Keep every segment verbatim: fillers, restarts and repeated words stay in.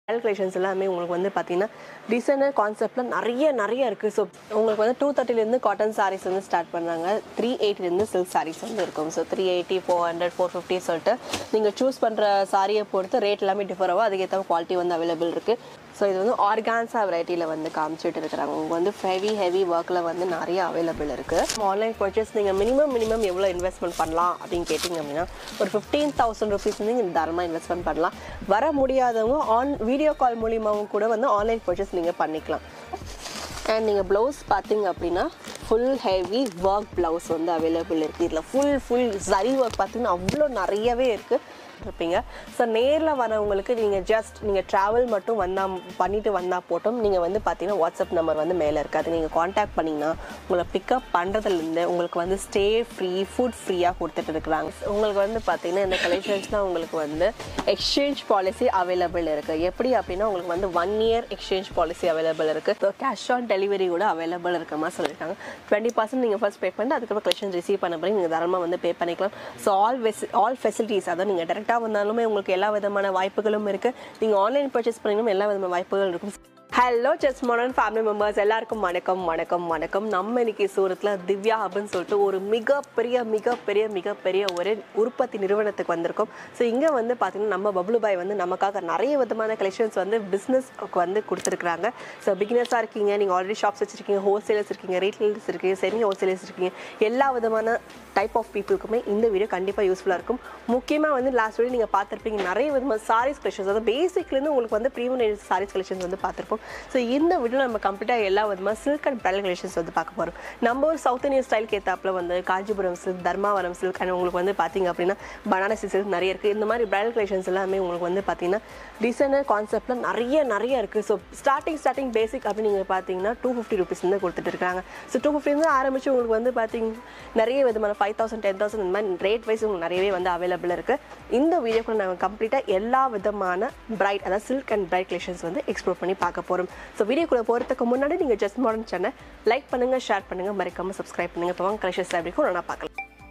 Calculations எல்லாமே உங்களுக்கு வந்து பாத்தீங்கன்னா டிசைனர் கான்செப்ட்ல நிறைய நிறைய இருக்கு. ஸோ உங்களுக்கு வந்து டூ தேர்ட்டிலேருந்து காட்டன் சாரீஸ் வந்து ஸ்டார்ட் பண்ணாங்க. த்ரீ எயிட்டிலேருந்து சில்க் சாரீஸ் வந்து இருக்கும். So three eighty four hundred four fifty சொல்லிட்டு நீங்கள் சூஸ் பண்ணுற சாரியை பொறுத்து ரேட் எல்லாமே டிஃபர் ஆகும். அதுக்கேற்ற குவாலிட்டி வந்து அவைலபிள் இருக்குது. ஸோ இது வந்து ஆர்கான்ஸா வெரைட்டியில் வந்து காமிச்சிட்டு இருக்கிறாங்க. உங்களுக்கு வந்து ஹெவி ஹெவி ஒர்க்கில் வந்து நிறைய அவைலபிள் இருக்குது. ஆன்லைன் பர்ச்சேஸ் நீங்கள் மினிமம் மினிமம் எவ்வளோ இன்வெஸ்ட்மெண்ட் பண்ணலாம் அப்படின்னு கேட்டிங்க அப்படின்னா ஒரு ஃபிஃப்டீன் தௌசண்ட் ருபீஸ் வந்து நீங்கள் தாராளமாக இன்வெஸ்ட்மெண்ட் பண்ணலாம். வர முடியாதவங்க ஆன் வீடியோ கால் மூலியமாகவும் கூட வந்து ஆன்லைன் பர்ச்சேஸ் நீங்கள் பண்ணிக்கலாம். அண்ட் நீங்கள் ப்ளவுஸ் பார்த்தீங்க அப்படின்னா ஃபுல் ஹெவி ஒர்க் ப்ளவுஸ் வந்து அவைலபிள் இருக்குது. இதில் ஃபுல் ஃபுல் சரி ஒர்க் பார்த்தீங்கன்னா அவ்வளோ நிறையவே இருக்குது இருப்பீங்க. ஸோ நேரில் வரவங்களுக்கு நீங்கள் ஜஸ்ட் நீங்கள் ட்ராவல் மட்டும் வந்தால் பண்ணிவிட்டு வந்தால் போட்டோம். நீங்கள் வந்து பார்த்தீங்கன்னா வாட்ஸ்அப் நம்பர் வந்து மேலே இருக்காது. நீங்கள் காண்டாக்ட் பண்ணிங்கன்னா உங்களை பிக்கப் பண்ணுறதுலேருந்து உங்களுக்கு வந்து ஸ்டே ஃப்ரீ ஃபுட் ஃப்ரீயாக கொடுத்துட்டு இருக்கிறாங்க. உங்களுக்கு வந்து பார்த்தீங்கன்னா இந்த கலெக்ஷன்ஸ்லாம் உங்களுக்கு வந்து எக்ஸ்சேஞ்ச் பாலிசி அவைலபிள் இருக்குது. எப்படி அப்படின்னா உங்களுக்கு வந்து one year exchange policy available இருக்குது. ஸோ கேஷ் ஆன் டெலிவரி கூட அவைலபிள் இருக்க மாதிரி சொல்லியிருக்காங்க. டுவெண்ட்டி பர்சன்ட் நீங்கள் ஃபர்ஸ்ட் பே பண்ணிட்டு அதுக்கப்புறம் கலெக்ஷன் ரிசீவ் பண்ண பிறகு நீங்கள் தாராளமாக வந்து பே பண்ணிக்கலாம். So always all facilities அதான் நீங்கள் டேரெக்டாக வந்தாலுமே உங்களுக்கு எல்லா விதமான வாய்ப்புகளும் இருக்கு. நீங்க ஆன்லைன் பர்ச்சேஸ் பண்ணீங்கன்னா எல்லா விதமான வாய்ப்புகள் இருக்கும். Hello Just Modern family members எல்லாருக்கும் வணக்கம் வணக்கம் வணக்கம். நம்ம இன்னைக்கு சூரத்தில் திவ்யா ஹப்னு சொல்லிட்டு ஒரு மிகப்பெரிய மிகப்பெரிய மிகப்பெரிய ஒரு உற்பத்தி நிறுவனத்துக்கு வந்திருக்கோம். ஸோ இங்கே வந்து பார்த்தீங்கன்னா நம்ம பப்ளு பாய் வந்து நமக்காக நிறைய விதமான கலெக்ஷன்ஸ் வந்து பிஸ்னஸ்க்கு வந்து கொடுத்துருக்குறாங்க. ஸோ பிகினர்ஸாக இருக்கீங்க, நீங்கள் ஆல்ரெடி ஷாப்ஸ் வச்சுருக்கீங்க, ஹோல்சேலர்ஸ் இருக்கீங்க, ரீட்டைலர்ஸ் இருக்கீங்க, செமி ஹோல்சேலர்ஸ் இருக்கீங்க, எல்லா விதமான டைப் ஆஃப் பீப்புளுக்குமே இந்த வீடியோ கண்டிப்பாக யூஸ்ஃபுல்லாக இருக்கும். முக்கியமாக வந்து லாஸ்ட் வீடியோ நீங்கள் பார்த்துருப்பீங்க நிறைய விதமான சாரீஸ் கலெக்ஷன்ஸ், அதாவது பேசிக்லேருந்து உங்களுக்கு வந்து ப்ரீமியம் சாரீஸ் கலெக்ஷன்ஸ் வந்து பார்த்துருப்போம். ஸோ இந்த வீடியோ நம்ம கம்ப்ளீட்டாக எல்லா விதமாக சில்க் அண்ட் பிரைடல் கலெக்ஷன்ஸ் வந்து பார்க்க போகிறோம். நம்ம ஒரு சவுத் இந்தியன் ஸ்டைலுக்கு ஏற்றாப்புல வந்து Kanchipuram silk, Dharmavaram silk and உங்களுக்கு வந்து பார்த்தீங்க அப்படின்னா பனாரசி சில்க் நிறைய இருக்குது. இந்த மாதிரி பிரைடல் கலெக்ஷன்ஸ் எல்லாமே உங்களுக்கு வந்து பார்த்தீங்கன்னா டிசைனர் கான்செப்டில் நிறைய நிறைய இருக்குது. ஸோ ஸ்டார்டிங் ஸ்டார்டிங் பேசிக் அப்படின்னு நீங்கள் பார்த்தீங்கன்னா டூ ஃபிஃப்டி ருபீஸ் வந்து கொடுத்துட்டு இருக்காங்க. ஸோ டூ ஃபிஃப்டிலேருந்து ஆரம்பிச்சு உங்களுக்கு வந்து பார்த்தீங்க நிறைய விதமான ஃபைவ் தௌசண்ட் டென் தௌசண்ட் இந்த மாதிரி ரேட் வைஸ் உங்களுக்கு நிறையவே வந்து அவைலபிள் இருக்குது. இந்த வீடியோக்குள்ள நாங்கள் கம்ப்ளீட்டாக எல்லா விதமான பிரைட் அதாவது சில்க் அண்ட் பிரைட் கலெக்ஷன்ஸ் வந்து எக்ஸ்ப்ளோர் பண்ணி பார்க்க போகிறோம். ஸோ வீடியோக்குள்ள போகிறதுக்கு முன்னாடி நீங்கள் ஜஸ்ட் மாடர்ன் சேனல் லைக் பண்ணுங்கள், ஷேர் பண்ணுங்கள், மறக்காமல் சப்ஸ்கிரைப் பண்ணுங்கள். இப்போ வாங்க கலெக்ஷன்ஸ் எப்படி இருக்கும் நான் பார்க்கலாம்.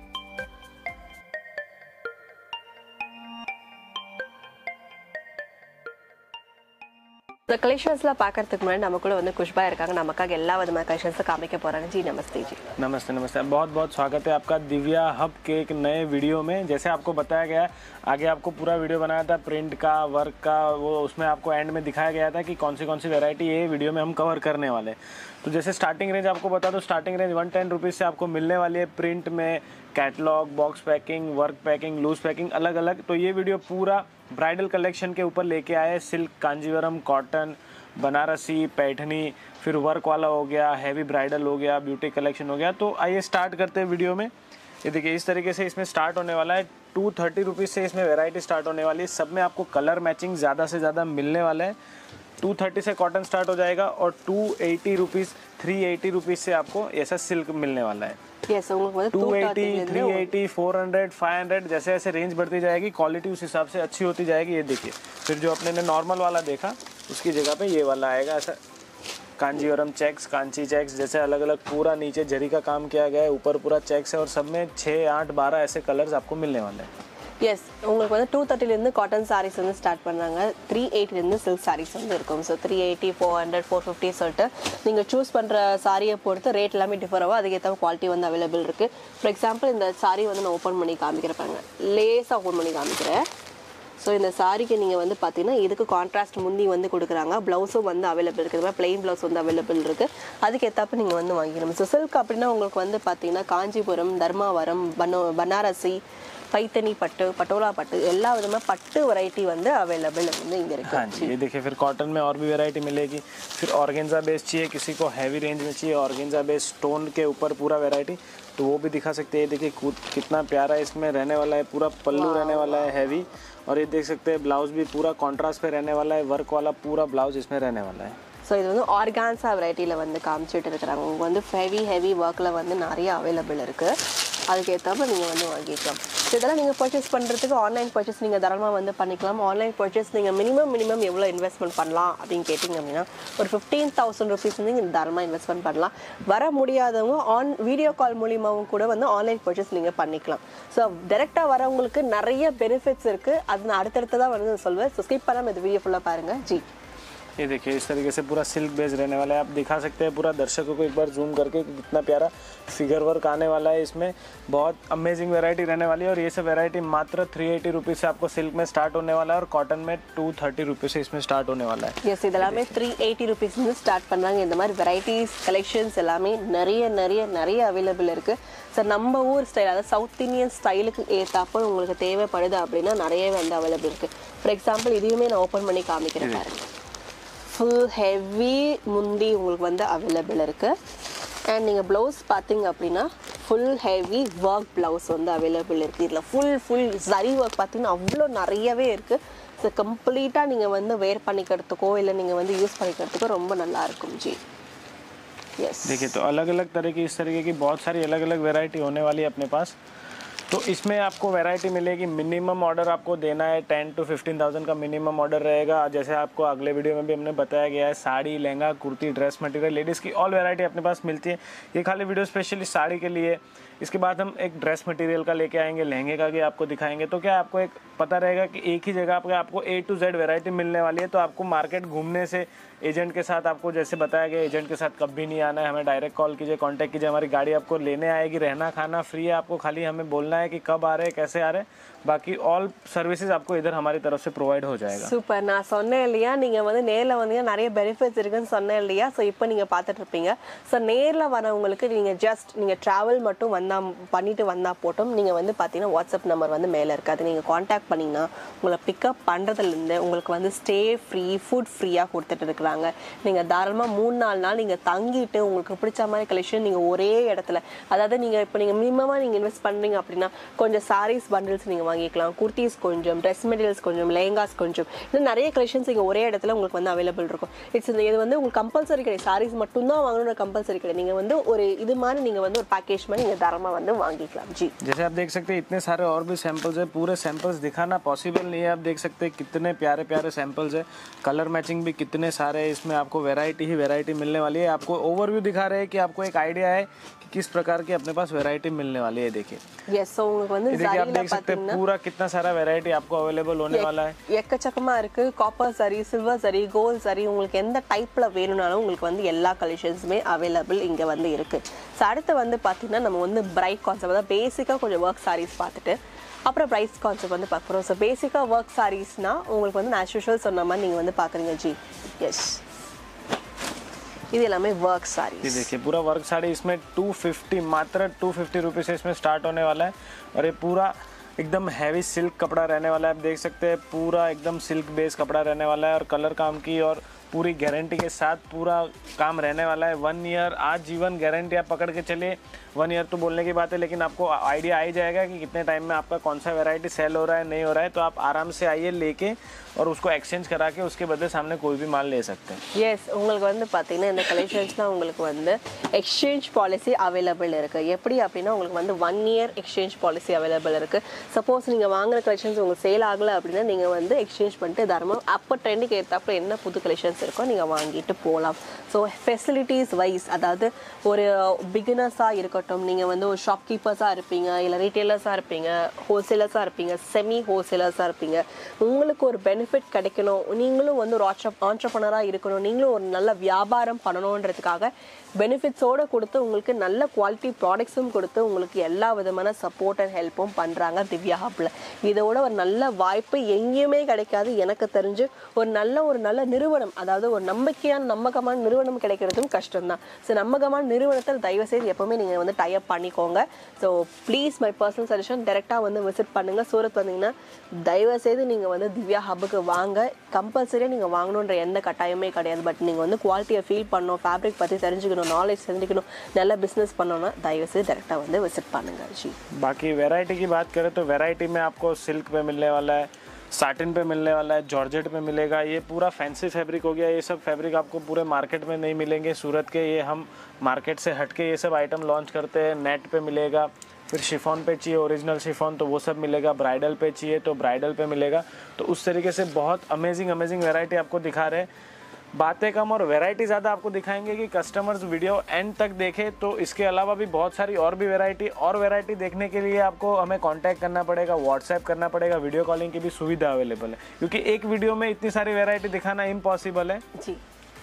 இந்த கலெக்ஷன்ஸ்லாம் பார்க்கறதுக்கு मुझे நம்ம கூட வந்து खुशबा இருக்காங்க. நமக்காக எல்லா விதமான கலெக்ஷன்ஸ் காமிக்க போறாங்க. जी नमस्ते जी। नमस्ते नमस्ते, बहुत बहुत स्वागत है आपका दिव्या हब के एक नए वीडियो में। जैसे आपको बताया गया आगे आपको पूरा वीडियो बनाया था प्रिंट का, वर्क का, वो उसमें आपको एंड में दिखाया गया था कि कौन सी कौन सी वैरायटी ये वीडियो में हम कवर करने वाले हैं। तो जैसे स्टार्टिंग रेंज आपको बता दो, starting range one ten rupees से आपको मिलने वाली है प्रिंट में, catalogue, box packing, work packing, loose packing अलग अलग। तो ये वीडियो पूरा ब्राइडल कलेक्शन के ऊपर लेके आए। सिल्क, कांजीवरम, कॉटन, बनारसी, पैठनी, फिर वर्क वाला हो गया, हैवी ब्राइडल हो गया, ब्यूटी कलेक्शन हो गया। तो आइए स्टार्ट करते हैं वीडियो में। ये देखिए इस तरीके से इसमें स्टार्ट होने वाला है। टू थर्टी रुपीज़ से इसमें वैरायटी स्टार्ट होने वाली है। सब में आपको कलर मैचिंग ज़्यादा से ज़्यादा मिलने वाला है। टू थर्टी से कॉटन स्टार्ट हो जाएगा और two eighty rupees three eighty rupees से आपको ऐसा सिल्क मिलने वाला है। Yes, two eighty three eighty four hundred five hundred जैसे जैसे रेंज बढ़ती जाएगी क्वालिटी उस हिसाब से अच्छी होती जाएगी। ये देखिए फिर जो अपने ने नॉर्मल वाला देखा उसकी जगह पे ये वाला आएगा। ऐसा कांजीवरम चेक्स, कांची चेक्स जैसे अलग अलग पूरा नीचे जरी का काम किया गया है, ऊपर पूरा चेक्स है और सब में छः आठ बारह ऐसे कलर्स आपको मिलने वाले हैं। எஸ் உங்களுக்கு வந்து டூ தேர்ட்டிலேருந்து காட்டன் சாரீஸ் வந்து ஸ்டார்ட் பண்ணாங்க. த்ரீ எயிட்டிலேருந்து சில்க் சாரீஸ் வந்து இருக்கும். So three eighty four hundred four fifty சொல்லிட்டு நீங்கள் சூஸ் பண்ணுற சாரியை பொறுத்து ரேட் எல்லாமே டிஃபர் ஆகும். அதுக்கேற்ற குவாலிட்டி வந்து அவைலபிள் இருக்குது. ஃபார் எக்ஸாம்பிள் இந்த சாரீ வந்து நான் ஓப்பன் பண்ணி காமிக்கிறப்பாங்க, லேஸாக ஓப்பன் பண்ணி காமிக்கிறேன். ஸோ இந்த சாரிக்கு நீங்கள் வந்து பார்த்தீங்கன்னா இதுக்கு கான்ட்ராஸ்ட் முந்தி வந்து கொடுக்குறாங்க. ப்ளவுஸும் வந்து அவைலபிள் இருக்குது. பிளெயின் ப்ளவுஸ் வந்து அவைலபிள் இருக்குது. அதுக்கேற்றப்ப நீங்கள் வந்து வாங்கிக்கணும். ஸோ சில்க் அப்படின்னா உங்களுக்கு வந்து பார்த்தீங்கன்னா காஞ்சிபுரம், தர்மாவரம், பனோ பனாரசி, पैठनी पट्टू, पटोला पट्टू எல்லா விதமான பட்டு वैरायटी வந்து अवेलेबल வந்து இங்க இருக்கு। हाँ जी, ये देखिए फिर कॉटन में और भी वैरायटी मिलेगी। फिर ऑर्गेन्जा बेस चाहिए, किसी को हैवी रेंज में चाहिए ऑर्गेन्जा बेस स्टोन के ऊपर पूरा वैरायटी, तो वो भी दिखा सकते हैं। देखिए कितना प्यारा इसमें रहने वाला है, पूरा पल्लू रहने वाला है हैवी। और ये देख सकते हैं ब्लाउज भी पूरा कॉन्ट्रास्ट पे रहने वाला है, वर्क वाला पूरा ब्लाउज इसमें रहने वाला है। ஸோ இது வந்து ஆர்கான்ஸா வெரைட்டியில் வந்து காமிச்சிட்டு இருக்கிறாங்க. உங்களுக்கு வந்து ஹெவி ஹெவி ஒர்க்கில் வந்து நிறைய அவைலபிள் இருக்குது. அதுக்கு ஏற்றாமல் நீங்கள் வந்து வாங்கிக்கலாம். ஸோ இதெல்லாம் நீங்கள் பர்ச்சேஸ் பண்ணுறதுக்கு ஆன்லைன் பர்ச்சேஸ் நீங்கள் தாராளமாக வந்து பண்ணிக்கலாம். ஆன்லைன் பர்ச்சேஸ் நீங்கள் மினிமம் மினிமம் எவ்வளோ இன்வெஸ்ட்மெண்ட் பண்ணலாம் அப்படின்னு கேட்டிங்க அப்படின்னா ஒரு ஃபிஃப்டீன் தௌசண்ட் ருபீஸ் வந்து நீங்கள் தாராளமாக இன்வெஸ்ட்மெண்ட் பண்ணலாம். வர முடியாதவங்க ஆன் வீடியோ கால் மூலியமாகவும் கூட வந்து ஆன்லைன் பர்ச்சேஸ் நீங்கள் பண்ணிக்கலாம். ஸோ டேரெக்டாக வரவங்களுக்கு நிறைய பெனிஃபிட்ஸ் இருக்குது. அது நான் அடுத்தடுத்ததாக வந்து சொல்வேன். ஸோ ஸ்கிப் பண்ணாமல் இந்த வீடியோ ஃபுல்லாக பாருங்கள். ஜி ये देखिए इस तरीके से पूरा सिल्क बेस रहने वाला है. आप दिखा सकते हैं पूरा दर्शकों को एक बार जूम करके कि कितना प्यारा फिगर वर्क आने वाला है. इसमें बहुत अमेजिंग वैरायटी रहने वाली है और ये सब वैरायटी मात्र थ्री एटी रुपीज़ से आपको सिल्क में स्टार्ट होने वाला है और कॉटन में टू थर्टी रुपीज़ से इसमें स्टार्ट होने वाला है. எஸ் இதெல்லாமே த்ரீ எயிட்டி ருபீஸ்லேருந்து ஸ்டார்ட் பண்ணுறாங்க. இந்த மாதிரி வெரைட்டிஸ் கலெக்ஷன்ஸ் எல்லாமே நிறைய நிறைய நிறைய அவைலபிள் இருக்குது. ஸோ நம்ம ஊர் ஸ்டைல் அதாவது சவுத் இந்தியன் ஸ்டைலுக்கு ஏற்றாப்போ உங்களுக்கு தேவைப்படுது அப்படின்னா நிறையவே வந்து அவைலபிள் இருக்குது. ஃபார் எக்ஸாம்பிள் இதுவுமே நான் ஓப்பன் பண்ணி காமிக்கிறேன் பாருங்க. ஃபுல் ஹெவி முந்தி உங்களுக்கு வந்து அவைலபிள் இருக்குது. அண்ட் நீங்கள் ப்ளவுஸ் பார்த்தீங்க அப்படின்னா ஃபுல் ஹெவி ஒர்க் ப்ளவுஸ் வந்து அவைலபிள் இருக்குது. இதில் ஃபுல் ஃபுல் சரி ஒர்க் பார்த்தீங்கன்னா அவ்வளோ நிறையவே இருக்குது. ஸோ கம்ப்ளீட்டாக நீங்கள் வந்து வேர் பண்ணிக்கிறதுக்கோ இல்லை நீங்கள் வந்து யூஸ் பண்ணிக்கிறதுக்கோ ரொம்ப நல்லா இருக்கும். जी यस देखिए तो अलग अलग तरह की इस तरीके की बहुत सारी अलग अलग वैरायटी होने वाली है अपने पास. तो इसमें आपको वैरायटी मिलेगी. मिनिमम ऑर्डर आपको देना है टेन टू फिफ्टीन थाउजेंड का मिनिमम ऑर्डर रहेगा. जैसे आपको अगले वीडियो में भी हमने बताया गया है sari lehenga kurti dress material ladies की ऑल वैरायटी अपने पास मिलती है. ये खाली वीडियो स्पेशली साड़ी के लिए. इसके बाद हम एक ड्रेस मटेरियल का लेके आएंगे, लहंगे का भी आपको दिखाएंगे. तो क्या आपको एक पता रहेगा कि एक ही जगह पर आपको ए टू जेड वैरायटी मिलने वाली है. तो आपको मार्केट घूमने से एजेंट के साथ आपको जैसे बताया गया एजेंट के साथ कभी नहीं आना है. हमें डायरेक्ट कॉल कीजिए, कांटेक्ट कीजिए. हमारी गाड़ी आपको लेने आएगी. रहना खाना फ्री है. आपको खाली हमें बोलना है कि कब आ रहे हैं कैसे आ रहे हैं. बाकी ऑल सर्विसेज आपको इधर हमारी तरफ से प्रोवाइड हो जाएगा. சூப்பர். நான் சொன்னேன் இல்லையா நீங்கள் வந்து நேரில் வந்தீங்கன்னா நிறைய பெனிஃபிட்ஸ் இருக்குன்னு சொன்னேன் இல்லையா. ஸோ இப்போ நீங்கள் பார்த்துட்டு இருப்பீங்க. ஸோ நேரில் வரவங்களுக்கு நீங்கள் ஜஸ்ட் நீங்கள் ட்ராவல் மட்டும் வந்தால் பண்ணிட்டு வந்தால் போட்டோம். நீங்கள் வந்து பார்த்தீங்கன்னா வாட்ஸ்அப் நம்பர் வந்து மேலே இருக்காது. நீங்கள் காண்டாக்ட் பண்ணிங்கன்னா உங்களை பிக்கப் பண்ணுறதுலேருந்து உங்களுக்கு வந்து ஸ்டே ஃப்ரீ ஃபுட் ஃப்ரீயாக கொடுத்துட்டு இருக்கிறாங்க. நீங்கள் தாராளமாக மூணு நாலு நாள் நீங்கள் தங்கிட்டு உங்களுக்கு பிடிச்ச மாதிரி கலெக்ஷன் நீங்கள் ஒரே இடத்துல அதாவது நீங்கள் இப்போ நீங்கள் மினிமமாக நீங்கள் இன்வெஸ்ட் பண்ணுறீங்க அப்படின்னா கொஞ்சம் சாரீஸ் பண்டில்ஸ் நீங்கள் வாங்கிக்கலாம். குர்த்திஸ் கொஞ்சம், ட்ரெஸ் மெட்டீரியல்ஸ் கொஞ்சம், லெஹங்காஸ் கொஞ்சம், இன்னும் நிறைய கலெக்ஷன்ஸ் இங்கே ஒரே இடத்துல உங்களுக்கு வந்து அவைலபிள் இருக்கும். இட்ஸ் இது வந்து உங்களுக்கு கம்பல்சரி கிடையாது. சாரீஸ் மட்டும்தான் வாங்கணும்னு கம்பல்சரி கிடையாது. நீங்கள் வந்து ஒரு இது மாதிரி நீங்கள் வந்து ஒரு पैकेज में நீங்கள் தாராளமாக வந்து வாங்கிக்கலாம். जी जैसे आप देख सकते हैं इतने सारे और भी सैंपल्स है. पूरे सैंपल्स दिखाना पॉसिबल नहीं है. आप देख सकते हैं कितने प्यारे प्यारे सैंपल्स है. कलर मैचिंग भी कितने सारे है. इसमें आपको वैरायटी ही वैरायटी मिलने वाली है. आपको ओवरव्यू दिखा रहे हैं कि आपको एक आइडिया है कि किस प्रकार की अपने पास वैरायटी मिलने वाली है. देखिए यस ஸோ உங்களுக்கு வந்து देखिए आप देख सकते हैं पूरा कितना सारा वैरायटी आपको अवेलेबल होने वाला है. எக்கச்சக்கமா இருக்கு. காப்பர் சரி, சில்வர் சரி, கோல்ட் சரி, உங்களுக்கு எந்த டைப்ல வேணும்னாலும் உங்களுக்கு வந்து எல்லா கலெக்ஷன்ஸுமே அவைலபிள் இங்க வந்து இருக்கு. ஸோ அடுத்து வந்து பார்த்தீங்கன்னா நம்ம வந்து பிரைட் கான்செப்ட் அதாவது பேசிக்காக கொஞ்சம் ஒர்க் சாரீஸ் பார்த்துட்டு அப்புறம் பிரைஸ் கான்செப்ட் வந்து பார்க்குறோம். ஸோ பேசிக்காக ஒர்க் சாரீஸ்னா உங்களுக்கு வந்து ஆஸ் யூஷுவல் சொன்ன மாதிரி நீங்கள் வந்து பார்க்குறீங்க. जी यस இது எல்லாமே वर्क साड़ी. ये देखिए पूरा वर्क साड़ी इसमें टू फिफ्टी मात्र टू फिफ्टी रुपीज़ से इसमें स्टार्ट होने वाला है. और ये पूरा एकदम हैवी सिल्क कपड़ा रहने वाला है. आप देख सकते हैं पूरा एकदम सिल्क बेस कपड़ा रहने वाला है और कलर काम की और पूरी गारंटी के साथ पूरा काम रहने वाला है. वन ईयर आजीवन गारंटी आप पकड़ के चलिए. वन ईयर तो बोलने की बात है लेकिन आपको आइडिया आ ही जाएगा कि कितने टाइम में आपका कौन सा वैरायटी सेल हो रहा है नहीं हो रहा है. तो आप आराम से आइए लेके और उसको एक्सचेंज करा के उसके बदले सामने कोई भी माल ले सकते हैं. எஸ் உங்களுக்கு வந்து பார்த்தீங்கன்னா இந்த கலெக்ஷன்ஸ்லாம் உங்களுக்கு வந்து எக்ஸ்சேஞ்ச் பாலிசி அவைலபிள் இருக்குது. எப்படி அப்படின்னா உங்களுக்கு வந்து one year exchange policy available இருக்குது. சப்போஸ் நீங்கள் வாங்குற கலெக்ஷன்ஸ் உங்களுக்கு சேல் ஆகலை அப்படின்னா நீங்கள் வந்து எக்ஸ்சேஞ்ச் பண்ணிட்டு தாராளமாக அப்போ ட்ரெண்டுக்கு ஏற்றாப்புல என்ன புது கலெக்ஷன்ஸ் இருக்கோ நீங்கள் வாங்கிட்டு போகலாம். ஸோ ஃபெசிலிட்டிஸ் வைஸ் அதாவது ஒரு பிகினர்ஸாக இருக்கட்டும், நீங்கள் வந்து ஒரு ஷாப்கீப்பர்ஸாக இருப்பீங்க, இல்லை ரீட்டெயிலர்ஸாக இருப்பீங்க, ஹோல்சேலர்ஸாக இருப்பீங்க, செமி ஹோல்சேலர்ஸாக இருப்பீங்க, உங்களுக்கு ஒரு பெனிஃபிட் கிடைக்கணும், நீங்களும் வந்து ஒரு ஆட்ர ஆண்டர்ப்ரனராக இருக்கணும், நீங்களும் ஒரு நல்ல வியாபாரம் பண்ணணுன்றதுக்காக பெனிஃபிட்ஸோடு கொடுத்து உங்களுக்கு நல்ல குவாலிட்டி ப்ராடக்ட்ஸும் கொடுத்து உங்களுக்கு எல்லா விதமான சப்போர்ட் அண்ட் ஹெல்ப்பும் பண்ணுறாங்க திவ்யா ஹப்பில். இதோட ஒரு நல்ல வாய்ப்பு எங்கேயுமே கிடைக்காது. எனக்கு தெரிஞ்சு ஒரு நல்ல ஒரு நல்ல நிறுவனம் அதாவது ஒரு நம்பிக்கையான நம்பகமான நிறுவனம் கிடைக்கிறதும் கஷ்டம்தான். ஸோ நம்பகமான நிறுவனத்தில் தயவுசெய்து எப்போவுமே நீங்கள் வந்து டைப் பண்ணிக்கோங்க. So please my personal suggestion டேரெக்டாக வந்து விசிட் பண்ணுங்கள். சூரத் வந்தீங்கன்னா தயவுசெய்து நீங்கள் வந்து திவ்யா ஹப்புக்கு வாங்க. கம்பல்சரியாக நீங்கள் வாங்கணுன்ற எந்த கட்டாயமே கிடையாது. பட் நீங்கள் வந்து குவாலிட்டியை ஃபீல் பண்ணணும், ஃபேப்ரிக் பற்றி தெரிஞ்சுக்கணும், नॉलेज தெரிஞ்சுக்கணும், நல்ல बिजनेस பண்ணனும்னா தயவு செய்து डायरेक्टली வந்து विजिट பண்ணுங்க. जी बाकी वैरायटी की बात करें तो वैरायटी में आपको सिल्क पे मिलने वाला है, साटिन पे मिलने वाला है, जॉर्जेट पे मिलेगा. ये पूरा फैंसी फैब्रिक हो गया. ये सब फैब्रिक आपको पूरे मार्केट में नहीं मिलेंगे सूरत के. ये हम मार्केट से हट के ये सब आइटम लॉन्च करते हैं. नेट पे मिलेगा, फिर शिफॉन पे चाहिए ओरिजिनल शिफॉन तो वो सब मिलेगा, ब्राइडल पे चाहिए तो ब्राइडल पे मिलेगा। तो उस तरीके से बहुत अमेजिंग अमेजिंग वैरायटी आपको दिखा रहे हैं। बातें कम और वैरायटी ज़्यादा आपको दिखाएंगे कि कस्टमर्स वीडियो एंड तक देखें। तो इसके अलावा भी बहुत सारी और भी वैरायटी और वैरायटी देखने के लिए आपको हमें कांटेक्ट करना पड़ेगा, व्हाट्सएप करना पड़ेगा, वीडियो कॉलिंग की भी सुविधा अवेलेबल है, क्योंकि एक वीडियो में इतनी सारी वैरायटी दिखाना इम्पॉसिबल है जी।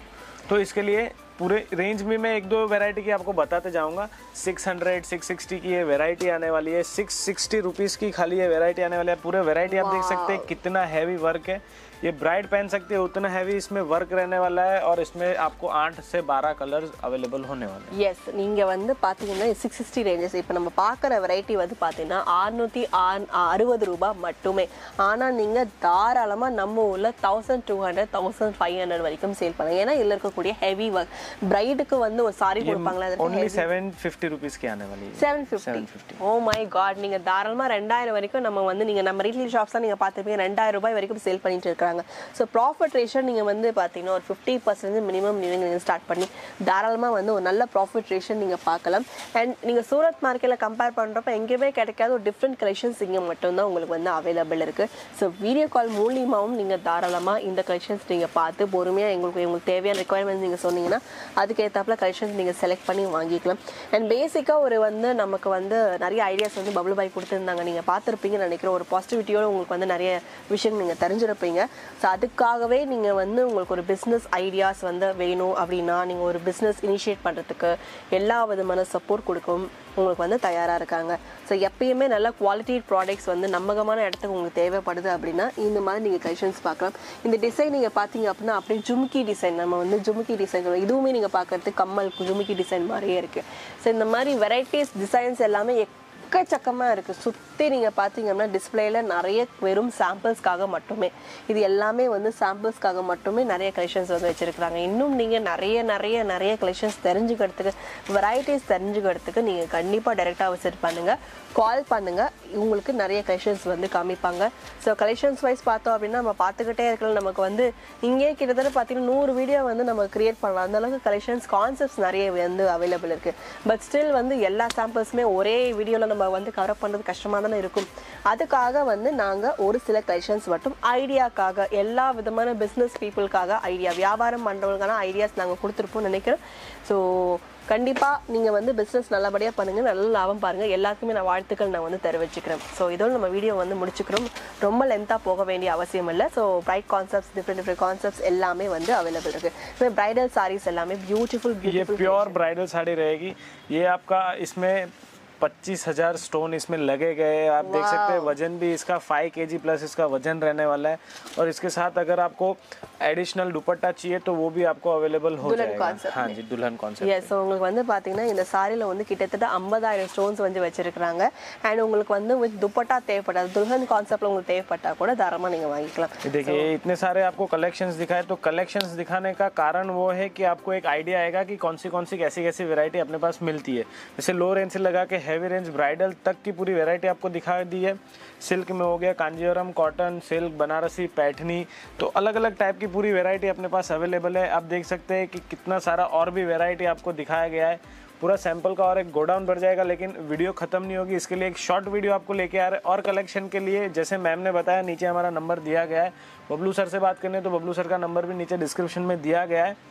तो इसके लिए पूरे रेंज में मैं एक दो वैरायटी की आपको बताते जाऊंगा। सिक्स हंड्रेड सिक्स सिक्सटी की ये वैरायटी आने वाली है, सिक्स सिक्सटी रुपीज़ की खाली ये वैरायटी आने वाली है। पूरे वैरायटी आप देख सकते हैं कितना हैवी वर्क है, ये ब्राइड पहन सकती है उतना हैवी इसमें वर्क रहने वाला है। और इसमें आपको आठ से बारह कलर्स अवेलेबल होने वाले हैं। எஸ் நீங்கள் வந்து பார்த்தீங்கன்னா சிக்ஸ் சிக்ஸ்டி ரேஞ்சஸ் இப்போ நம்ம பார்க்குற வெரைட்டி வந்து பார்த்தீங்கன்னா அறுநூற்றி அறுபது ரூபாய் மட்டுமே. ஆனால் நீங்கள் தாராளமாக நம்ம ஊரில் thousand two hundred thousand five hundred வரைக்கும் சேல் பண்ணலாம். ஏன்னா இதில் இருக்கக்கூடிய ஹெவி ஒர்க் பிரைடுக்கு வந்து ஒரு சாரி கொடுப்பாங்களா, only seven fifty rupees की आने वाली है। Seven fifty oh my God. நீங்கள் தாராளமாக ரெண்டாயிரம் வரைக்கும் நம்ம வந்து நீங்கள் நம்ம ரீட்டைல் ஷாப்ஸ் தான் நீங்கள் பார்த்துப்பீங்க ரெண்டாயிரம் ரூபாய் வரைக்கும் சேல் பண்ணிட்டு இருக்காங்க. ஸோ ப்ராஃபிட் ரேஷியோ நீங்கள் வந்து பார்த்தீங்கன்னா ஒரு ஃபிஃப்டி பர்சன்ட் மினிமம் நீங்கள் ஸ்டார்ட் பண்ணி தாராளமாக வந்து ஒரு நல்ல ப்ராஃபிட் ரேஷியோ நீங்கள் பார்க்கலாம். அண்ட் நீங்கள் சூரத் மார்க்கெட்டில் கம்பேர் பண்ணுறப்ப எங்கேயுமே கிடைக்காத ஒரு டிஃப்ரெண்ட் கலெக்ஷன்ஸ் இங்கே மட்டும்தான் உங்களுக்கு வந்து அவைலபிள் இருக்குது. ஸோ வீடியோ கால் மூலியமாகவும் நீங்கள் தாராளமாக இந்த கலெக்ஷன்ஸ் நீங்கள் பார்த்து பொறுமையாக எங்களுக்கு உங்களுக்கு தேவையான ரெக்குவயர்மெண்ட்ஸ் நீங்கள் சொன்னீங்கன்னா அதுக்கேற்றாப்புல கலெக்ஷன்ஸ் நீங்கள் செலக்ட் பண்ணி வாங்கிக்கலாம். அண்ட் பேசிக்காக ஒரு வந்து நமக்கு வந்து நிறைய ஐடியாஸ் வந்து பபுள் பாய் கொடுத்துருந்தாங்க, நீங்கள் பார்த்துருப்பீங்கன்னு நினைக்கிறேன். ஒரு பாசிட்டிவிட்டியோட உங்களுக்கு வந்து நிறைய விஷயம் நீங்கள் தெரிஞ்சிருப்பீங்க. ஸோ அதுக்காகவே நீங்கள் வந்து உங்களுக்கு ஒரு பிஸ்னஸ் ஐடியாஸ் வந்து வேணும் அப்படின்னா நீங்கள் ஒரு பிஸ்னஸ் இனிஷியேட் பண்ணுறதுக்கு எல்லா விதமான சப்போர்ட் கொடுக்கும் உங்களுக்கு வந்து தயாராக இருக்காங்க. ஸோ எப்பயுமே நல்ல குவாலிட்டி ப்ராடக்ட்ஸ் வந்து நம்பகமான இடத்துக்கு உங்களுக்கு தேவைப்படுது அப்படின்னா இந்த மாதிரி நீங்கள் கலெக்ஷன்ஸ் பார்க்கலாம். இந்த டிசைன் நீங்கள் பார்த்தீங்க அப்படின்னா அப்படியே ஜும்கி டிசைன், நம்ம வந்து ஜும்கி டிசைன் இதுவுமே நீங்கள் பார்க்குறது கம்மல் ஜும்கி டிசைன் மாதிரியே இருக்குது. ஸோ இந்த மாதிரி வெரைட்டிஸ் டிசைன்ஸ் எல்லாமே எக்கச்சக்கமாக இருக்குது. சுற்றி நீங்கள் பார்த்தீங்கன்னா டிஸ்பிளேயில் நிறைய வெறும் சாம்பிள்ஸ்க்காக மட்டுமே, இது எல்லாமே வந்து சாம்பிள்ஸ்க்காக மட்டுமே நிறைய கலெக்ஷன்ஸ் வந்து வச்சுருக்குறாங்க. இன்னும் நீங்கள் நிறைய நிறைய நிறைய கலெக்ஷன்ஸ் தெரிஞ்சுக்கிறதுக்கு வெரைட்டிஸ் தெரிஞ்சுக்கிறதுக்கு நீங்கள் கண்டிப்பாக டைரெக்டாக விசிட் பண்ணுங்கள், கால் பண்ணுங்கள், உங்களுக்கு நிறைய கலெக்ஷன்ஸ் வந்து காமிப்பாங்க. ஸோ கலெக்ஷன்ஸ் வைஸ் பார்த்தோம் அப்படின்னா நம்ம பார்த்துக்கிட்டே இருக்கலாம். நமக்கு வந்து இங்கே கிட்டத்தட்ட பார்த்தீங்கன்னா நூறு வீடியோ வந்து நம்ம கிரியேட் பண்ணலாம், அந்தளவுக்கு கலெக்ஷன்ஸ் கான்செப்ட்ஸ் நிறைய வந்து அவைலபிள் இருக்குது. பட் ஸ்டில் வந்து எல்லா சாம்பிள்ஸுமே ஒரே வீடியோவில் நம்ம வந்து கவர் பண்ணுறது கஷ்டமாக தானே இருக்கும். அதுக்காக வந்து நாங்கள் ஒரு சில கலெக்ஷன்ஸ் மட்டும் ஐடியாக்காக எல்லா விதமான பிஸ்னஸ் பீப்புளுக்காக ஐடியா வியாபாரம் பண்ணுறவங்களுக்கான ஐடியாஸ் நாங்கள் கொடுத்துருப்போம்னு நினைக்கிறோம். ஸோ கண்டிப்பாக நீங்கள் வந்து பிஸ்னஸ் நல்லபடியாக பண்ணுங்கள், நல்ல லாபம் பாருங்கள். எல்லாருக்குமே நான் வாழ்த்துக்கள் நான் வந்து தெரிவிச்சுக்கிறேன். ஸோ இதோட நம்ம வீடியோ வந்து முடிச்சுக்கிறோம். ரொம்ப லென்த்தாக போக வேண்டிய அவசியம் இல்லை. So bride concepts different different concepts எல்லாமே வந்து अवेलेबल இருக்குது. इसमें ब्राइडल साड़ीज எல்லாமே ब्यूटीफुल ब्यूटीफुल ये प्योर ब्राइडल साड़ी रहेगी। ये आपका इसमें पच्चीस हजार स्टोन इसमें लगे गए, आप देख सकते हैं। वजन भी इसका फाइव केजी प्लस इसका वजन रहने वाला है। और इसके साथ अगर आपको एडिशनल दुपट्टा चाहिए तो वो भी आपको अवेलेबल हो जाएगा। हाँ जी, दुल्हन कॉन्सेप्ट। यस, உங்களுக்கு வந்து பாத்தீங்கன்னா இந்த சாரில வந்து கிட்டத்தட்ட ஐம்பதாயிரம் ஸ்டோன்ஸ் வந்து வச்சிருக்காங்க. அண்ட் உங்களுக்கு வந்து வித் दुपट्टा தேவைப்பட்டா दुल्हन கான்செப்ட்ல உங்களுக்கு தேவைப்பட்டா கூட தாராளமா நீங்க வாங்கிக்கலாம். देखिए इतने सारे आपको कलेक्शंस दिखाए, तो कलेक्शंस दिखाने का कारण वो है कि आपको एक आइडिया आएगा कि कौन सी कौन सी कैसी कैसी वैरायटी अपने पास मिलती है। जैसे लो रेंज से लगा के हैवी रेंज ब्राइडल तक की पूरी वैरायटी आपको दिखा दी है। सिल्क में हो गया, कांजीवरम, कॉटन, सिल्क, बनारसी, पैठनी, तो अलग अलग टाइप की पूरी वैरायटी अपने पास अवेलेबल है। आप देख सकते हैं कि कितना सारा और भी वैरायटी आपको दिखाया गया है। पूरा सैंपल का और एक गोडाउन भर जाएगा, लेकिन वीडियो खत्म नहीं होगी। इसके लिए एक शॉर्ट वीडियो आपको लेके आ रहे हैं। और कलेक्शन के लिए जैसे मैम ने बताया नीचे हमारा नंबर दिया गया है, बबलू सर से बात करने तो बबलू सर का नंबर भी नीचे डिस्क्रिप्शन में दिया गया है।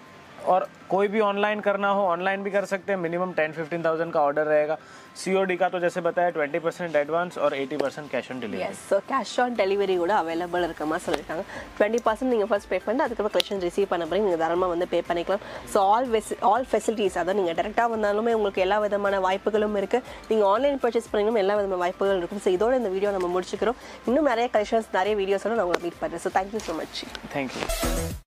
और कोई भी ऑनलाइन करना हो ऑनलाइन भी कर सकते हैं। मिनिमम टेन फिफ्टीन थाउजेंड का ऑर्डर रहेगा। सीओडी का तो जैसे बताया ट्वेंटी परसेंट एडवांस और eighty percent cash on delivery. Yes, so cash on delivery கூட அவைலபிள் இருக்க மாதிரி சொல்லியிருக்காங்க. டுவெண்ட்டி பர்சன்ட் நீங்கள் ஃபர்ஸ்ட் பே பண்ணி அதுக்கப்புறம் கலெக்ஷன் ரிசீவ் பண்ண பிறகு நீங்கள் தாராளமாக வந்து பே பண்ணிக்கலாம். So always all facilities, அதாவது நீங்கள் டேரெக்டாக வந்தாலுமே உங்களுக்கு எல்லா விதமான வாய்ப்புகளும் இருக்குது. நீங்கள் ஆன்லைன் பர்ச்சேஸ் பண்ணிங்கன்னா எல்லா விதமான வாய்ப்புகள் இருக்கும். ஸோ இதோட இந்த வீடியோ நம்ம முடிச்சுக்கிறோம். இன்னும் நிறைய கலெக்ஷன்ஸ் நிறைய வீடியோஸோட நான் உங்களை மீட் பண்ணுறேன். So thank you so much. Thank you.